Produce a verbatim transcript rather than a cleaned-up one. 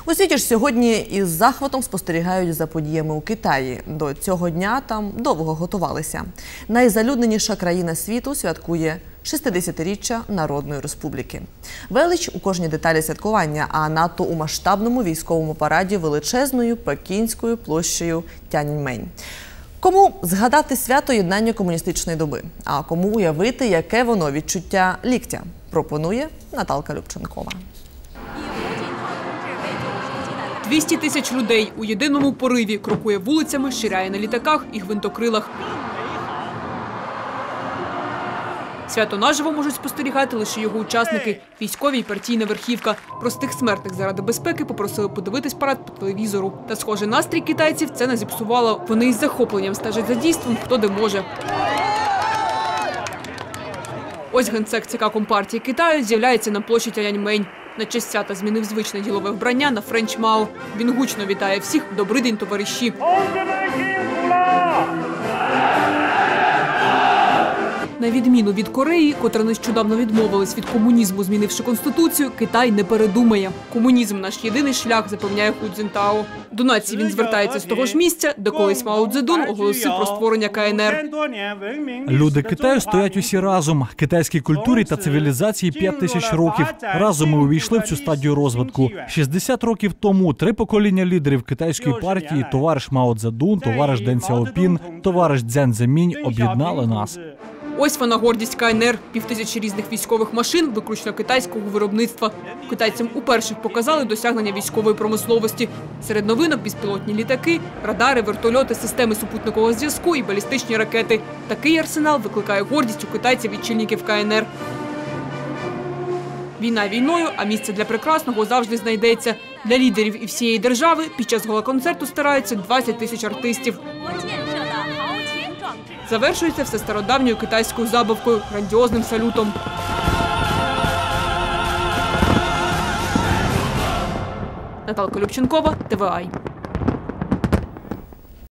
У світі ж сьогодні із захватом спостерігають за подіями у Китаї. До цього дня там довго готувалися. Найзалюдненіша країна світу святкує шістдесятиріччя Народної Республіки. Велич у кожній деталі святкування, а надто у масштабному військовому параді величезною Пекінською площею Тяньаньмень. Кому згадати свято єднання комуністичної доби, а кому уявити, яке воно відчуття ліктя, пропонує Наталка Любченкова. двісті тисяч людей у єдиному пориві крокує вулицями, ширяє на літаках і гвинтокрилах. Свято наживо можуть спостерігати лише його учасники – військові і партійна верхівка. Простих смертних заради безпеки попросили подивитись парад по телевізору. Та, схоже, настрій китайців це не зіпсувало. Вони із захопленням стежать за дійством, хто де може. Ось генсек ЦК Компартії Китаю з'являється на площі Тяньаньмень. На честь свята змінив звичне ділове вбрання на френч Мао. Він гучно вітає всіх «Добрий день, товариші». На відміну від Кореї, котра нещодавно відмовилась від комунізму, змінивши конституцію, Китай не передумає. Комунізм – наш єдиний шлях, запевняє Ху Цзінтао. До нації він звертається з того ж місця, де колись Мао Цзедун оголосив про створення Ка Ен Ер. Люди Китаю стоять усі разом. Китайській культурі та цивілізації п'ять тисяч років. Разом ми увійшли в цю стадію розвитку. шістдесят років тому три покоління лідерів китайської партії – товариш Мао Цзедун, товариш Ден Сяопін, товариш Цзян Цземінь – об'єднали нас. Ось вона гордість Ка Ен Ер – півтисячі різних військових машин, виключно китайського виробництва. Китайцям уперше показали досягнення військової промисловості. Серед новинок – безпілотні літаки, радари, вертольоти, системи супутникового зв'язку і балістичні ракети. Такий арсенал викликає гордість у китайців і чільників Ка Ен Ер. Війна війною, а місце для прекрасного завжди знайдеться. Для лідерів і всієї держави під час гала-концерту стараються двадцять тисяч артистів. Завершується все стародавньою китайською забавкою – грандіозним салютом. Наталка Любченкова, Те Ве Ай.